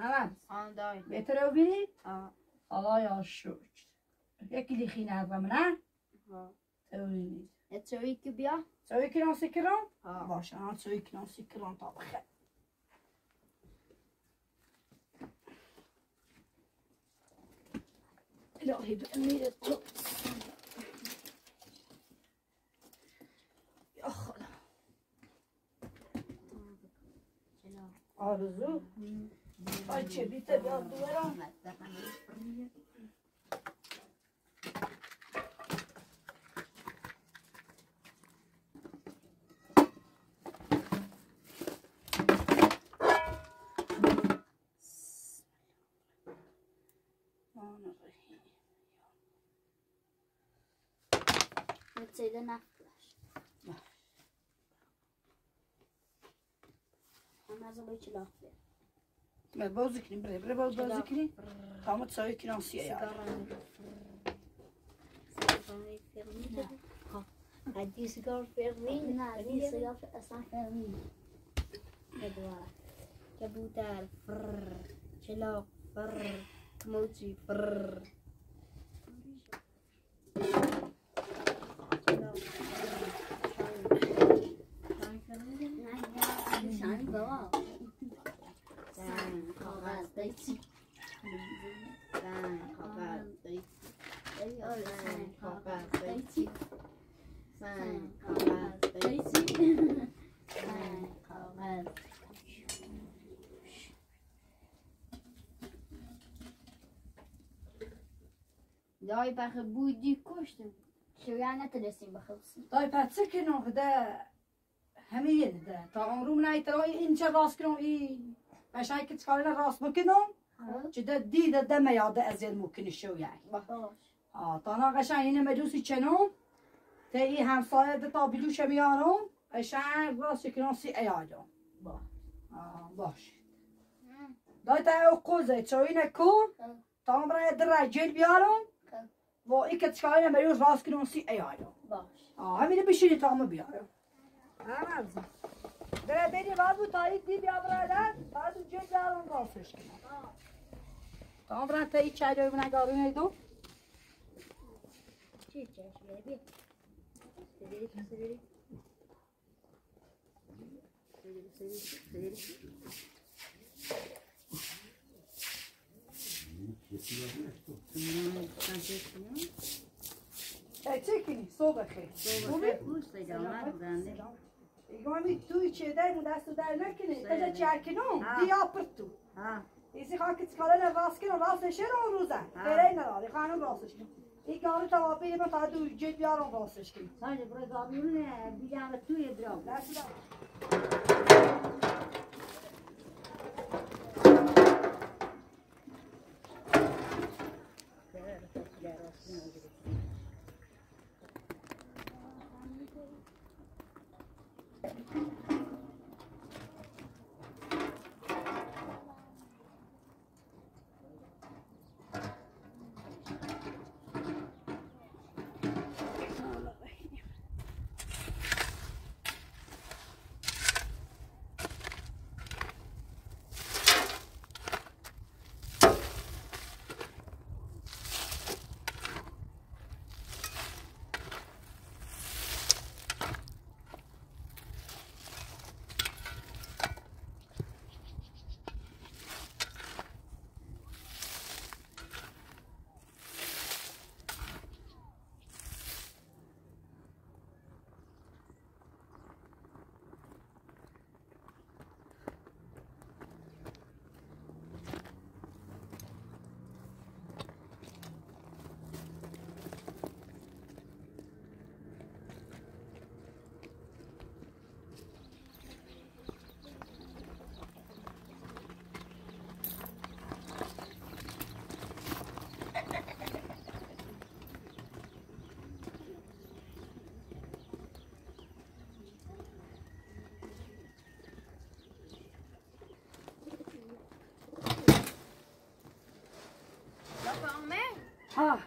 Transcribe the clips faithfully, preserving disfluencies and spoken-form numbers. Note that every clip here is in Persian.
همه آن دای بهتره رو بینید؟ آه آه یا شد یکی لیخی نرم نه؟ ها تورینید اتوی که بیا سوی کنان سکران؟ ها باشه آن سوی کنان سکران تا بخیر الهی بأمیر تو یا خدا آرزو بچه بیته بیاد دوبرم سیده نفتش هم از باید چه لافه بله بازی کنیم بله بله باز بازی کنیم تامت سایی کنم سیه یاد هدی سیگار فرمی نه هدی سیگار اصلا فرمی بدوار کبوتر فرر چلاق فرر موچی فرر شانی بابا زن کاغذ دیتی زن کاغذ دیتی زن کاغذ دیتی زن کاغذ دیتی زن کاغذ دای بخی بودی کشتم شویا نترسیم بخلصیم دای پتسه کنم ده همه یه ده تا اون روم نیترای اینجا راست کنم این بشای که تکارن راست بکنم چه ده دی ده دم یاده از این ممکنه شو یعنی آه تا ناقشن اینه مدوسی چنم تا این همسایه ده تا بیلوش میانم بشای راست کنم سی ایادم با آه باش دای تا او قوزه چوی نکن تا هم برای در رجل بیارم و این که تکارن مدوس راست کنم سی ایادم باش آه همینه بشینی تا همه بیارم همه بره بینی باید بود تایید دی بیا برادر باید اون جل بیارم راستش کنم تا هم برای تا این چای دوی من اگه آروی نیدو چی چای شده بیا سدری سدری سدری سدری سدری چای چه کنی؟ صبح خیلی صبح خیلی خوش دیگه آمد بودنده ایگه همی توی چه در مون دستو در نکنی تجا چه کنم دیا پر تو ایسی خواه که تکارن راست کنم راستشه رو روزن فره نداری خانم راستش کنم ایگه همی توابیلی من تا دو جد بیارم راستش کنم ساجه برای زابیون بیجام توی درام دستی دار ها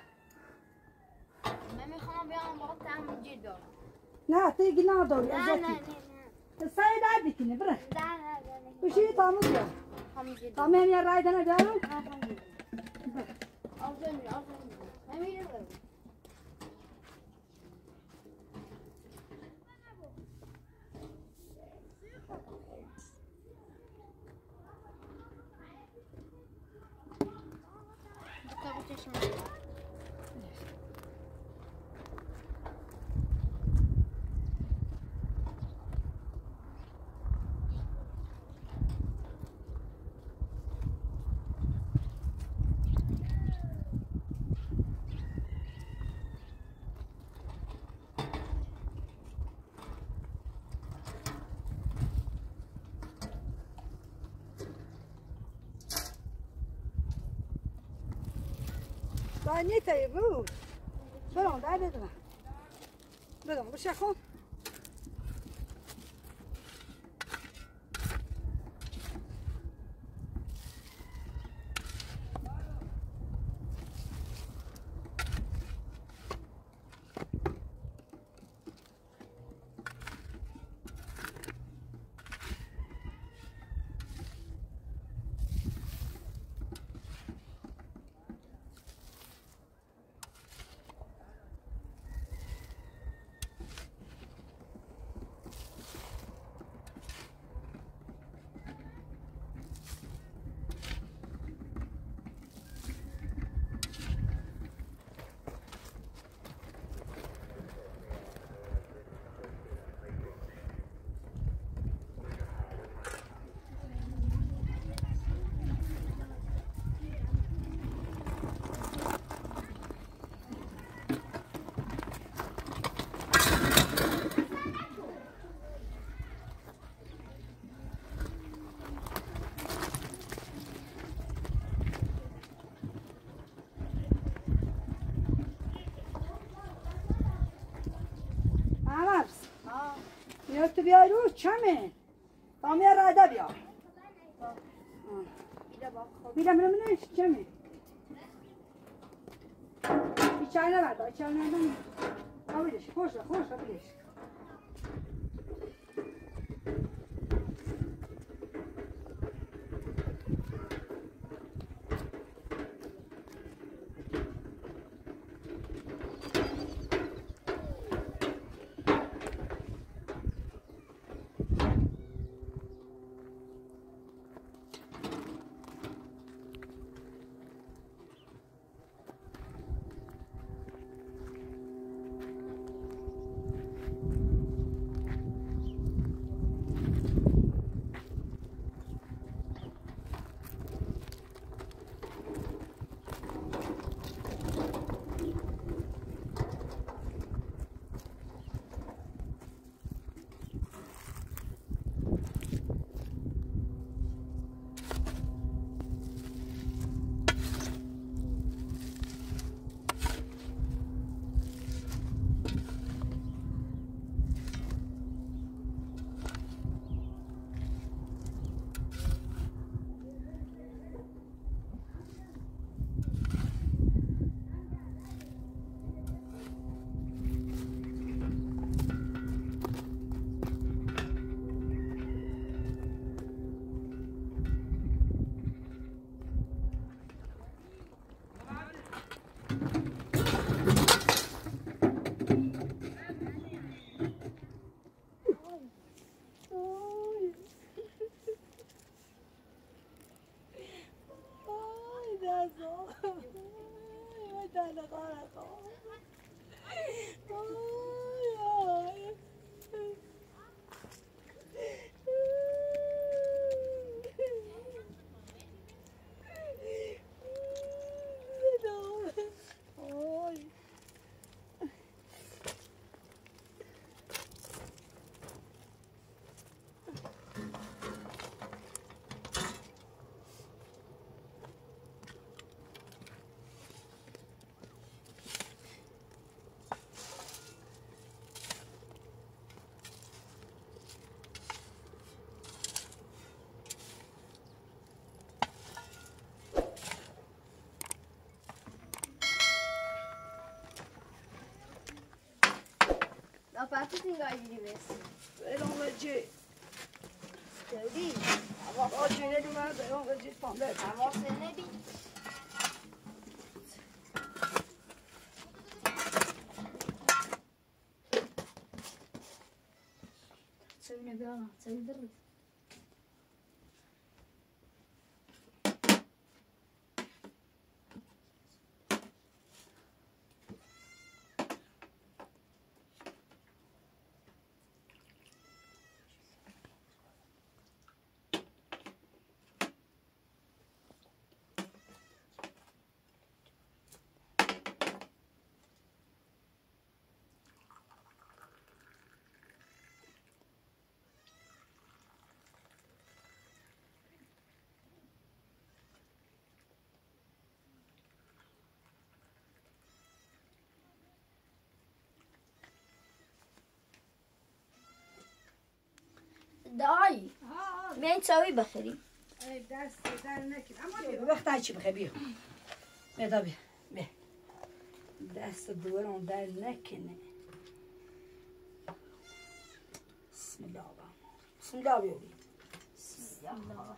من میخوام بیام با تام جدی دارم نه تیگی نداری نه نه نه سعی در بکنی بره نه نه بشی تامو بیا همینجوری. تا من یه رای دنه بیارم. همینجوری. آفرین آفرین. همینجوری. Tabii ki şimdi. Daha ne tayı bu? Bırak da dedim. Bırak bu şey kon. تو بیا رو چمه تامی راده بیا بیدم رو منش چمه چای نبرد چای نبرد آبیدش خوش خوش آبیدش Apa tu tinggal di mes. Belum lagi. Jadi, apa آجونه دومه به اون وجود پانده حواس نبی تسوي نبيانا تسوي درب دایی بیاین تسوی بخریم دست در نکن اما وقت چی بخیر بیا بیا بیا بیا دست دوران در نکنه بسم الله بسم الله بیا بسم الله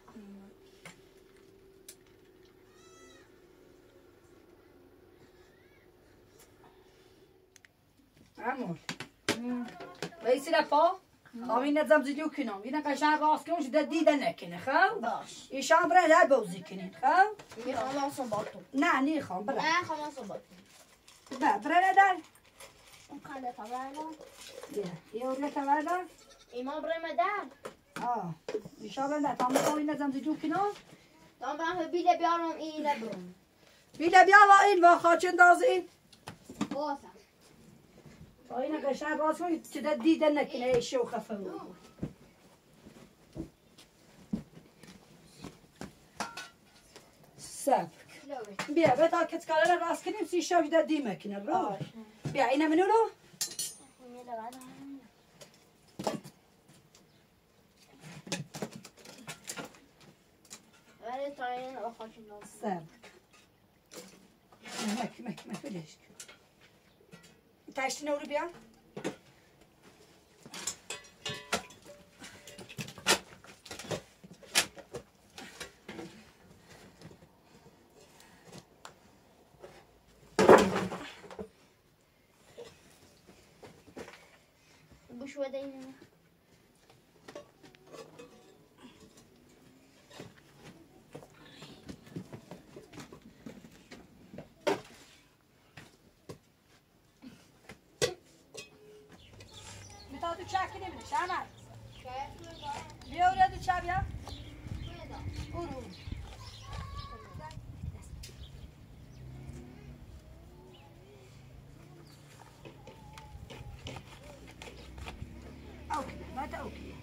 عمول ویسی لپا خواهی نظام زیدیو کنم اینه قشن راست کنم شده دیده نکنه خب باش ایشان برای هر بوزی کنین خب میخوام آسان با تو نه نیخوام برای نه خواهم آسان با تو برای برای ندار اون کنده تا بردم بیا یه اوله تا بردار ایمان برای مدر آه ایشان برای ندار تا خواهی نظام زیدیو کنم تا برم بیله بیارم اینه برم بیله بیا و این و خواهچن داز این باسم تا اینه قشن راست کنم شده دیده نکنه ایشو خفه بود صبر بیا بیا تا کت کالا راست کنیم سی شب ده دی مکنه رو بیا اینه منو رو ولی تا این رو خواهشون دارم صبر مک مک مک بلش تشتی نورو بیا بوش وده اینه میتا تو چک نمیده شمر بیا اوریا تو چک بیا برو اوکی ماذا اوکی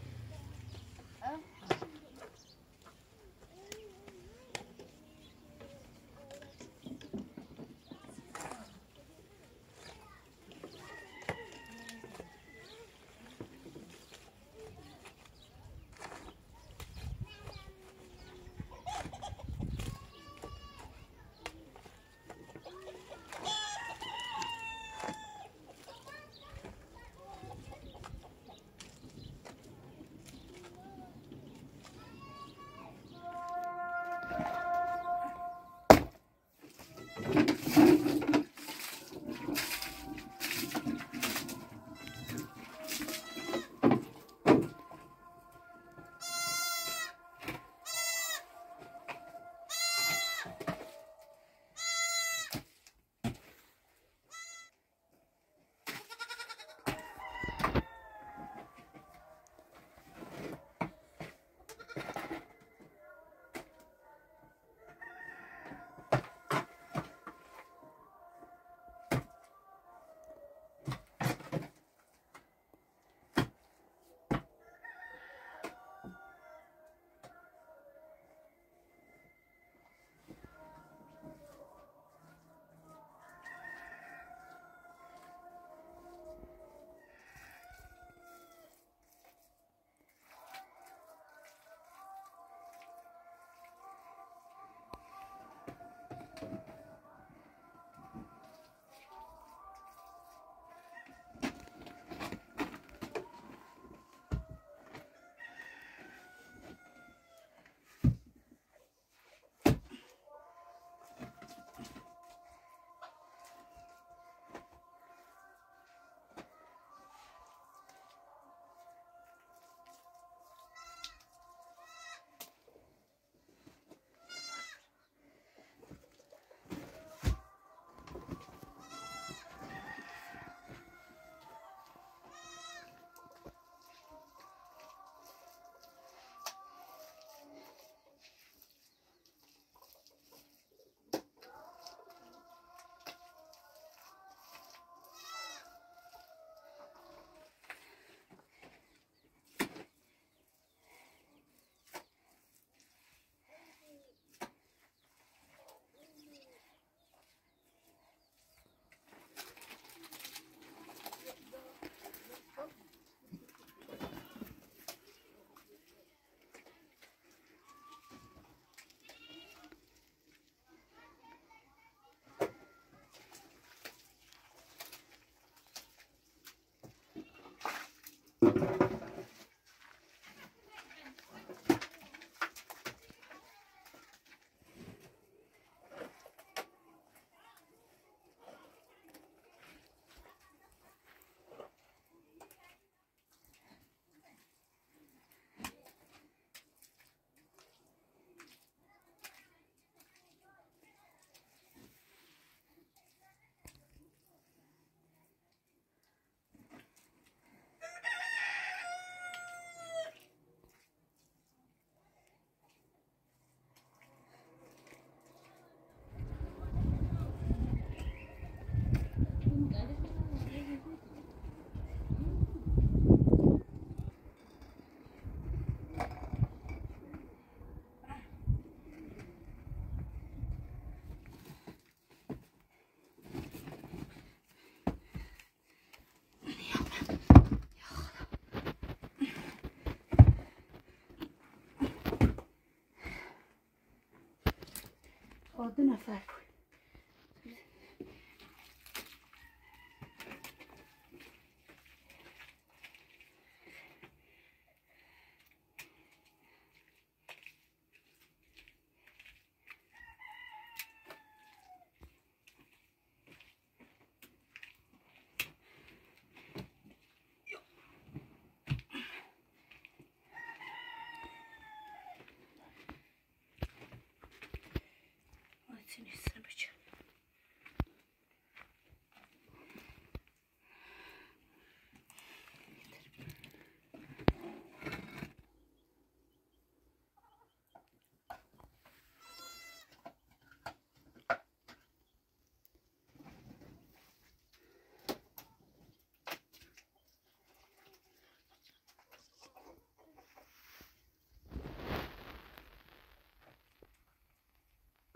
دو نفر کن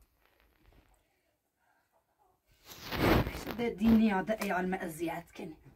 ده ديني هذا أي على المأزيات كن